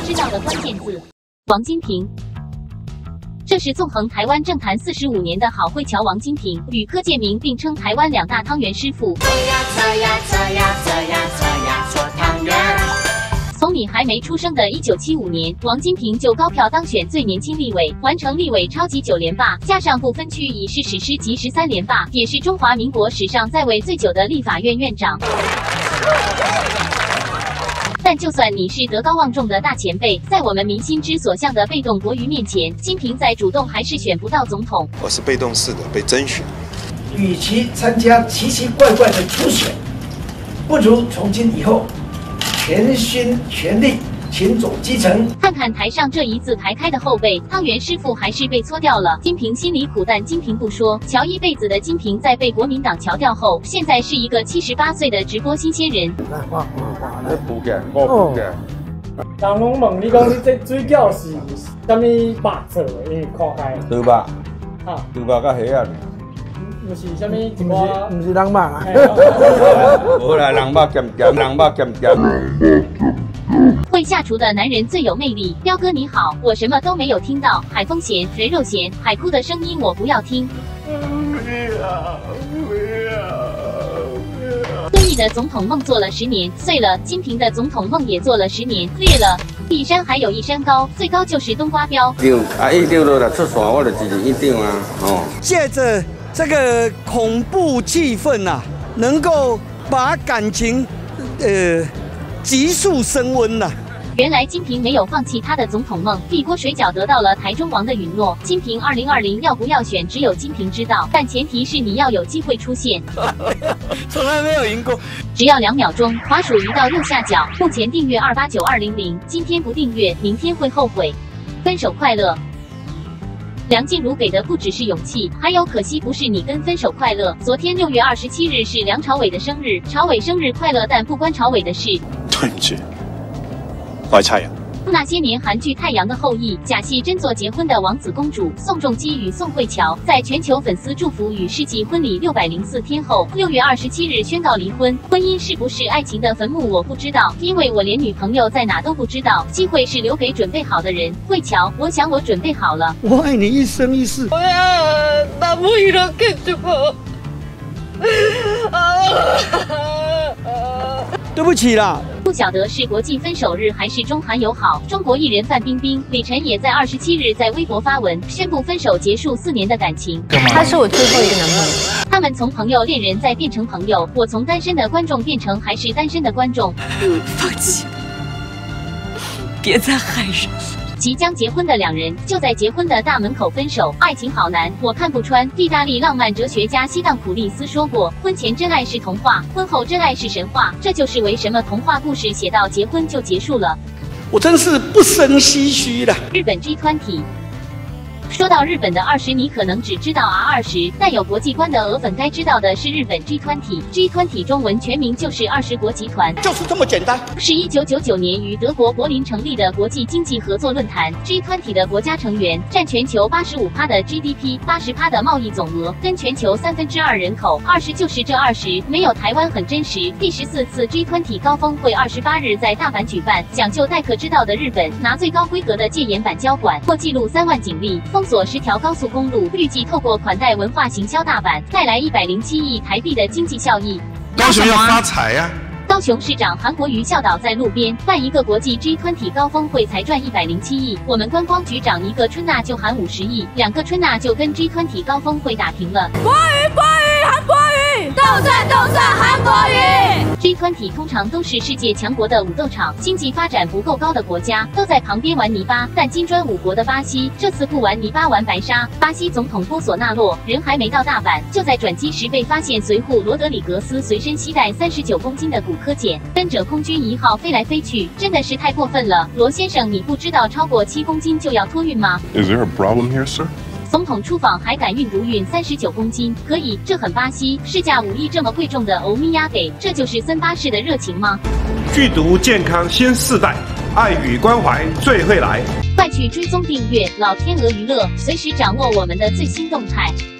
知道的关键字。王金平。这是纵横台湾政坛45年的好会乔王金平，与柯建铭并称台湾2大汤圆师傅。测呀做汤圆。从你还没出生的1975年，王金平就高票当选最年轻立委，完成立委超级9连霸，加上不分区已是史诗级13连霸，也是中华民国史上在位最久的立法院院长。但就算你是德高望重的大前辈，在我们民心之所向的被动国瑜面前，金平再主动还是选不到总统。 我是被动式的被甄选， 与其参加奇奇怪怪的初选，不如从今以后全心全力勤走基层。 看看台上这一字排开的后辈，汤圆师傅还是被搓掉了。金平心里苦，但金平不说。乔一辈子的金平在被国民党乔掉后，现在是一个78岁的直播新鲜人。 你补起来，我补起来。 人拢问你讲，你这水饺是啥物肉做的？因为看开。 对吧？ 啊， 对吧？甲虾啊？ 不是啥物一寡， 不是人肉啊。 无啦，人肉咸咸，人肉咸咸。 会下厨的男人最有魅力。彪哥你好，我什么都没有听到。海风咸，人肉咸，海哭的声音我不要听。孙毅的总统梦做了10年，碎了；金平的总统梦也做了10年，裂了。一山还有一山高，最高就是冬瓜标。 一定落来出线，我就支持一定啊！哦， 借着这个恐怖气氛啊，能够把感情，急速升温呐。 原来金平没有放弃他的总统梦，碧锅水饺得到了台中王的允诺。金平2020要不要选，只有金平知道，但前提是你要有机会出现。 从来没有赢过。 只要2秒钟，滑鼠移到右下角。目前订阅289200，今天不订阅，明天会后悔。分手快乐。梁静茹给的不只是勇气，还有可惜不是你跟分手快乐。昨天6月27日是梁朝伟的生日，朝伟生日快乐，但不关朝伟的事。 对不起，我係差人。 那些年韩剧《太阳的后裔》假戏真做结婚的王子公主宋仲基与宋慧乔，在全球粉丝祝福与世纪婚礼604天后，6月27日宣告离婚。婚姻是不是爱情的坟墓，我不知道，因为我连女朋友在哪都不知道。机会是留给准备好的人。慧乔，我想我准备好了。 我爱你一生一世。对不起啦。 不晓得是国际分手日还是中韩友好。中国艺人范冰冰、李晨也在27日在微博发文宣布分手，结束4年的感情。 他是我最后一个男朋友。 他们从朋友、恋人再变成朋友，我从单身的观众变成还是单身的观众。 放弃，别再害人。 即将结婚的2人就在结婚的大门口分手，爱情好难，我看不穿。意大利浪漫哲学家西当普利斯说过，婚前真爱是童话，婚后真爱是神话。这就是为什么童话故事写到结婚就结束了。 我真是不胜唏嘘了。 日本 G20。说到日本的20，你可能只知道 R20，但有国际观的俄粉该知道的是日本 G20。G20 中文全名就是20国集团， 就是这么简单。 是1999年于德国柏林成立的国际经济合作论坛。G20 的国家成员占全球85%的 GDP，80% 的贸易总额，跟全球2/3人口。20就是这20，没有台湾很真实。第14次 G20 高峰会28日在大阪举办，讲究待客之道的日本拿最高规格的戒严版交管，或记录3万警力。封锁10条高速公路，预计透过款待文化行销大阪，带来107亿台币的经济效益。 高雄要发财呀！ 高雄市长韩国瑜笑倒在路边，办一个国际 G20 高峰会才赚107亿，我们观光局长一个春娜就含50亿，2个春娜就跟 G20 高峰会打平了。 国语，韩国语，斗争，韩国语。 G20 通常都是世界强国的武斗场，经济发展不够高的国家都在旁边玩泥巴。但金砖5国的巴西这次不玩泥巴，玩白沙。巴西总统波索纳洛人还没到大阪，就在转机时被发现随扈罗德里格斯随身携带39公斤的古柯碱，跟着空军1号飞来飞去，真的是太过分了。罗先生，你不知道超过7公斤就要托运吗？ Is there a problem here, sir? 总统出访还敢运毒运39公斤，可以，这很巴西。市价5亿这么贵重的欧米亚给，这就是森巴式的热情吗？ 剧毒健康新世代，爱与关怀最会来。 快去追踪订阅老天鹅娱乐，随时掌握我们的最新动态。